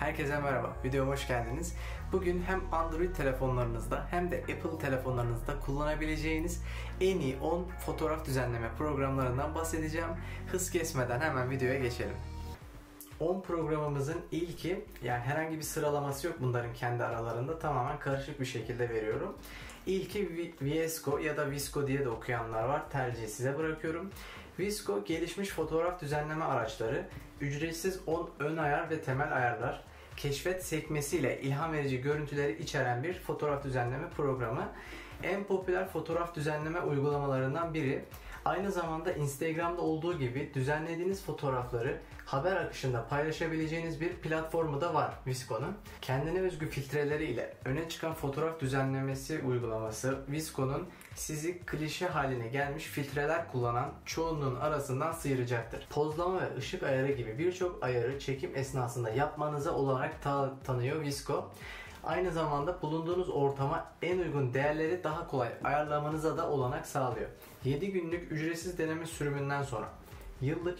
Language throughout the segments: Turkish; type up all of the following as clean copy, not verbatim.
Herkese merhaba, videoma hoş geldiniz. Bugün hem Android telefonlarınızda hem de Apple telefonlarınızda kullanabileceğiniz en iyi 10 fotoğraf düzenleme programlarından bahsedeceğim. Hız kesmeden hemen videoya geçelim. 10 programımızın ilki, yani herhangi bir sıralaması yok bunların kendi aralarında, tamamen karışık bir şekilde veriyorum. İlki VSCO ya da VSCO diye de okuyanlar var, tercihi size bırakıyorum. VSCO gelişmiş fotoğraf düzenleme araçları, ücretsiz 10 ön ayar ve temel ayarlar, keşfet sekmesiyle ilham verici görüntüleri içeren bir fotoğraf düzenleme programı. En popüler fotoğraf düzenleme uygulamalarından biri. Aynı zamanda Instagram'da olduğu gibi düzenlediğiniz fotoğrafları haber akışında paylaşabileceğiniz bir platformu da var VSCO'nun. Kendine özgü filtreleri ile öne çıkan fotoğraf düzenlemesi uygulaması VSCO'nun sizi klişe haline gelmiş filtreler kullanan çoğunluğun arasından sıyıracaktır. Pozlama ve ışık ayarı gibi birçok ayarı çekim esnasında yapmanıza olarak tanıyor VSCO. Aynı zamanda bulunduğunuz ortama en uygun değerleri daha kolay ayarlamanıza da olanak sağlıyor. 7 günlük ücretsiz deneme sürümünden sonra yıllık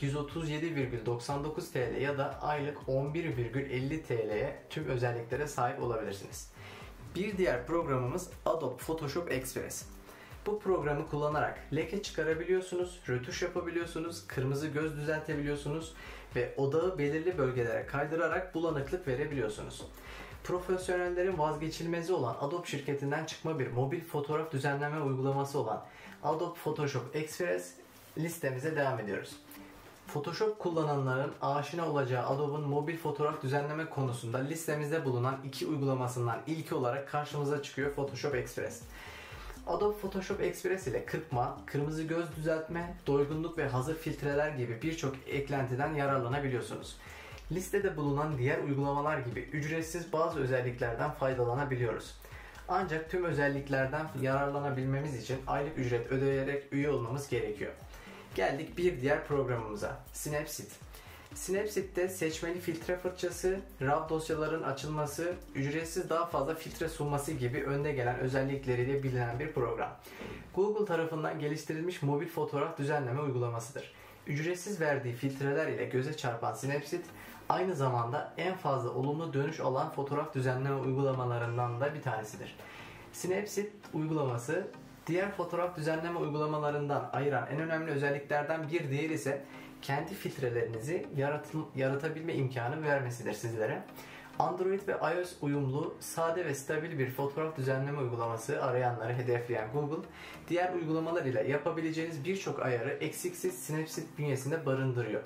137,99 TL ya da aylık 11,50 TL'ye tüm özelliklere sahip olabilirsiniz. Bir diğer programımız Adobe Photoshop Express. Bu programı kullanarak leke çıkarabiliyorsunuz, rötuş yapabiliyorsunuz, kırmızı göz düzeltebiliyorsunuz ve odağı belirli bölgelere kaydırarak bulanıklık verebiliyorsunuz. Profesyonellerin vazgeçilmezi olan Adobe şirketinden çıkma bir mobil fotoğraf düzenleme uygulaması olan Adobe Photoshop Express listemize devam ediyoruz. Photoshop kullananların aşina olacağı Adobe'un mobil fotoğraf düzenleme konusunda listemizde bulunan iki uygulamasından ilki olarak karşımıza çıkıyor Photoshop Express. Adobe Photoshop Express ile kırpma, kırmızı göz düzeltme, doygunluk ve hazır filtreler gibi birçok eklentiden yararlanabiliyorsunuz. Listede bulunan diğer uygulamalar gibi ücretsiz bazı özelliklerden faydalanabiliyoruz. Ancak tüm özelliklerden yararlanabilmemiz için aylık ücret ödeyerek üye olmamız gerekiyor. Geldik bir diğer programımıza, Snapseed. Snapseed'de seçmeli filtre fırçası, RAW dosyaların açılması, ücretsiz daha fazla filtre sunması gibi önde gelen özellikleriyle bilinen bir program. Google tarafından geliştirilmiş mobil fotoğraf düzenleme uygulamasıdır. Ücretsiz verdiği filtreler ile göze çarpan Snapseed, aynı zamanda en fazla olumlu dönüş alan fotoğraf düzenleme uygulamalarından da bir tanesidir. Snapseed uygulaması, diğer fotoğraf düzenleme uygulamalarından ayıran en önemli özelliklerden bir diğeri ise kendi filtrelerinizi yaratabilme imkanı vermesidir sizlere. Android ve iOS uyumlu, sade ve stabil bir fotoğraf düzenleme uygulaması arayanları hedefleyen Google, diğer uygulamalar ile yapabileceğiniz birçok ayarı eksiksiz Snapseed bünyesinde barındırıyor.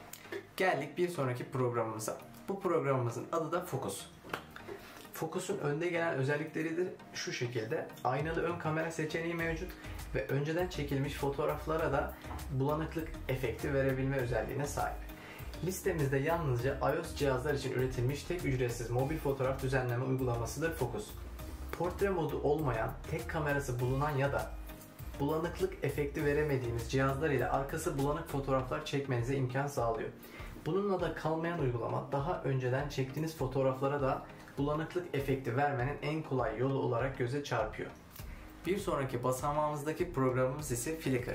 Geldik bir sonraki programımıza. Bu programımızın adı da Focus. Focus'un önde gelen özellikleri de şu şekilde: aynalı ön kamera seçeneği mevcut ve önceden çekilmiş fotoğraflara da bulanıklık efekti verebilme özelliğine sahip. Listemizde yalnızca iOS cihazlar için üretilmiş tek ücretsiz mobil fotoğraf düzenleme uygulamasıdır Focus. Portre modu olmayan, tek kamerası bulunan ya da bulanıklık efekti veremediğimiz cihazlar ile arkası bulanık fotoğraflar çekmenize imkan sağlıyor. Bununla da kalmayan uygulama, daha önceden çektiğiniz fotoğraflara da bulanıklık efekti vermenin en kolay yolu olarak göze çarpıyor. Bir sonraki basamağımızdaki programımız ise Flickr.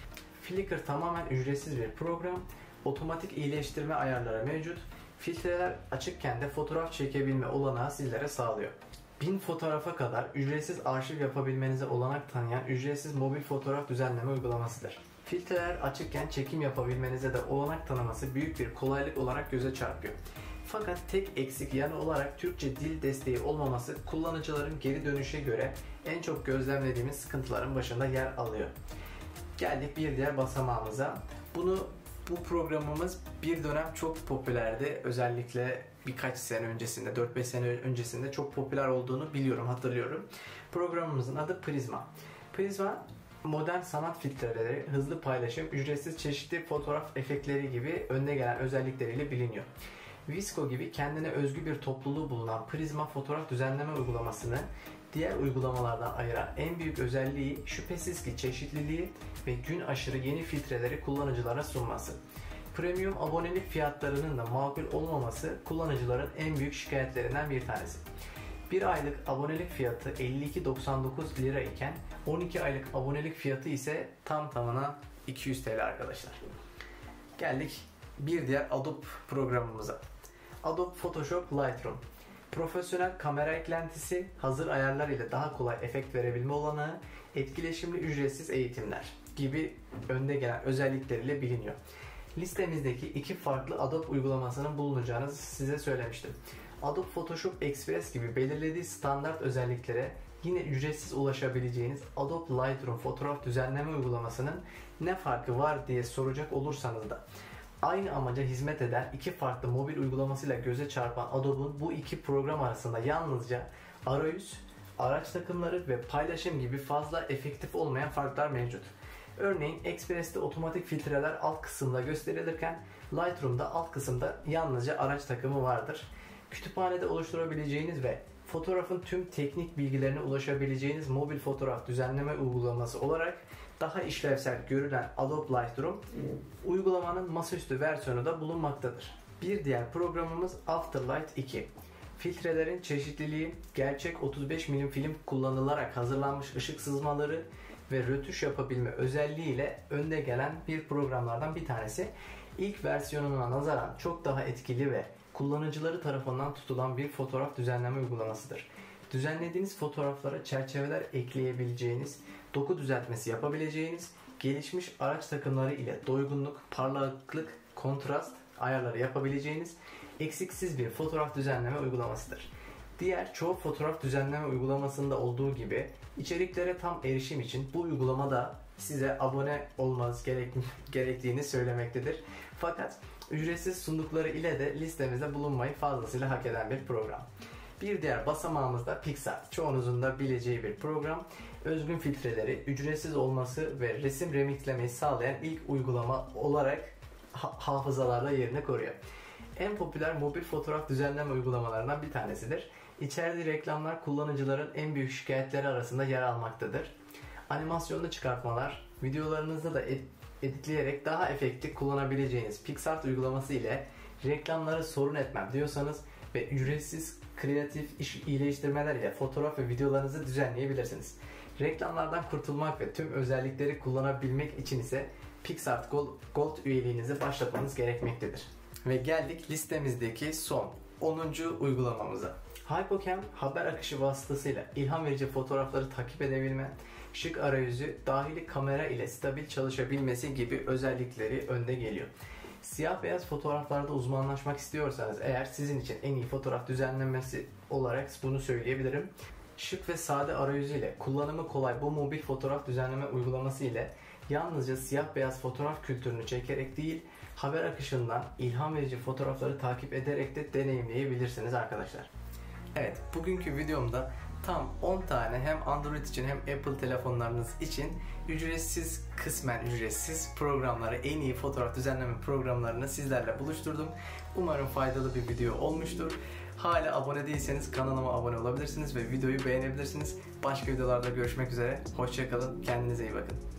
Flickr tamamen ücretsiz bir program. Otomatik iyileştirme ayarları mevcut. Filtreler açıkken de fotoğraf çekebilme olanağı sizlere sağlıyor. 1000 fotoğrafa kadar ücretsiz arşiv yapabilmenize olanak tanıyan ücretsiz mobil fotoğraf düzenleme uygulamasıdır. Filtreler açıkken çekim yapabilmenize de olanak tanıması büyük bir kolaylık olarak göze çarpıyor. Fakat tek eksik yanı olarak Türkçe dil desteği olmaması kullanıcıların geri dönüşe göre en çok gözlemlediğimiz sıkıntıların başında yer alıyor. Geldik bir diğer basamağımıza. Bu programımız bir dönem çok popülerdi. Özellikle birkaç sene öncesinde, 4-5 sene öncesinde çok popüler olduğunu biliyorum, hatırlıyorum. Programımızın adı Prisma. Prisma, modern sanat filtreleri, hızlı paylaşım, ücretsiz çeşitli fotoğraf efektleri gibi önde gelen özellikleriyle biliniyor. VSCO gibi kendine özgü bir topluluğu bulunan Prisma fotoğraf düzenleme uygulamasını diğer uygulamalardan ayıran en büyük özelliği şüphesiz ki çeşitliliği ve gün aşırı yeni filtreleri kullanıcılara sunması. Premium abonelik fiyatlarının da makul olmaması kullanıcıların en büyük şikayetlerinden bir tanesi. Bir aylık abonelik fiyatı 52,99 lira iken 12 aylık abonelik fiyatı ise tam tamına 200 TL arkadaşlar. Geldik bir diğer Adobe programımıza. Adobe Photoshop Lightroom. Profesyonel kamera eklentisi, hazır ayarlar ile daha kolay efekt verebilme olanağı, etkileşimli ücretsiz eğitimler gibi önde gelen özellikleriyle biliniyor. Listemizdeki iki farklı Adobe uygulamasının bulunacağını size söylemiştim. Adobe Photoshop Express gibi belirlediği standart özelliklere yine ücretsiz ulaşabileceğiniz Adobe Lightroom fotoğraf düzenleme uygulamasının ne farkı var diye soracak olursanız da aynı amaca hizmet eden iki farklı mobil uygulamasıyla göze çarpan Adobe'un bu iki program arasında yalnızca arayüz, araç takımları ve paylaşım gibi fazla efektif olmayan farklar mevcut. Örneğin Express'te otomatik filtreler alt kısımda gösterilirken Lightroom'da alt kısımda yalnızca araç takımı vardır. Kütüphanede oluşturabileceğiniz ve fotoğrafın tüm teknik bilgilerine ulaşabileceğiniz mobil fotoğraf düzenleme uygulaması olarak daha işlevsel görülen Adobe Lightroom uygulamanın masaüstü versiyonu da bulunmaktadır. Bir diğer programımız Afterlight 2. Filtrelerin çeşitliliği, gerçek 35 mm film kullanılarak hazırlanmış ışık sızmaları ve rötuş yapabilme özelliğiyle önde gelen bir programlardan bir tanesi. İlk versiyonuna nazaran çok daha etkili ve kullanıcıları tarafından tutulan bir fotoğraf düzenleme uygulamasıdır. Düzenlediğiniz fotoğraflara çerçeveler ekleyebileceğiniz, doku düzeltmesi yapabileceğiniz, gelişmiş araç takımları ile doygunluk, parlaklık, kontrast ayarları yapabileceğiniz eksiksiz bir fotoğraf düzenleme uygulamasıdır. Diğer çoğu fotoğraf düzenleme uygulamasında olduğu gibi içeriklere tam erişim için bu uygulamada size abone olmanız gerektiğini söylemektedir. Fakat ücretsiz sundukları ile de listemizde bulunmayı fazlasıyla hak eden bir program. Bir diğer basamağımız da PicsArt. Çoğunuzun da bileceği bir program. Özgün filtreleri, ücretsiz olması ve resim remixlemeyi sağlayan ilk uygulama olarak hafızalarda yerini koruyor. En popüler mobil fotoğraf düzenleme uygulamalarından bir tanesidir. İçerdiği reklamlar kullanıcıların en büyük şikayetleri arasında yer almaktadır. Animasyonlu çıkartmalar, videolarınızda da editleyerek daha efektif kullanabileceğiniz PicsArt uygulaması ile reklamları sorun etmem diyorsanız ve ücretsiz kreatif iyileştirmeler ile fotoğraf ve videolarınızı düzenleyebilirsiniz. Reklamlardan kurtulmak ve tüm özellikleri kullanabilmek için ise PicsArt Gold üyeliğinizi başlatmanız gerekmektedir. Ve geldik listemizdeki son 10. uygulamamıza. HypoCam haber akışı vasıtasıyla ilham verici fotoğrafları takip edebilme, şık arayüzü, dahili kamera ile stabil çalışabilmesi gibi özellikleri önde geliyor. Siyah beyaz fotoğraflarda uzmanlaşmak istiyorsanız eğer sizin için en iyi fotoğraf düzenlemesi olarak bunu söyleyebilirim. Şık ve sade arayüzüyle kullanımı kolay bu mobil fotoğraf düzenleme uygulaması ile yalnızca siyah beyaz fotoğraf kültürünü çekerek değil, haber akışından ilham verici fotoğrafları takip ederek de deneyimleyebilirsiniz arkadaşlar. Evet, bugünkü videomda tam 10 tane hem Android için hem Apple telefonlarınız için ücretsiz, kısmen ücretsiz programları, en iyi fotoğraf düzenleme programlarını sizlerle buluşturdum. Umarım faydalı bir video olmuştur. Hala abone değilseniz kanalıma abone olabilirsiniz ve videoyu beğenebilirsiniz. Başka videolarda görüşmek üzere. Hoşça kalın. Kendinize iyi bakın.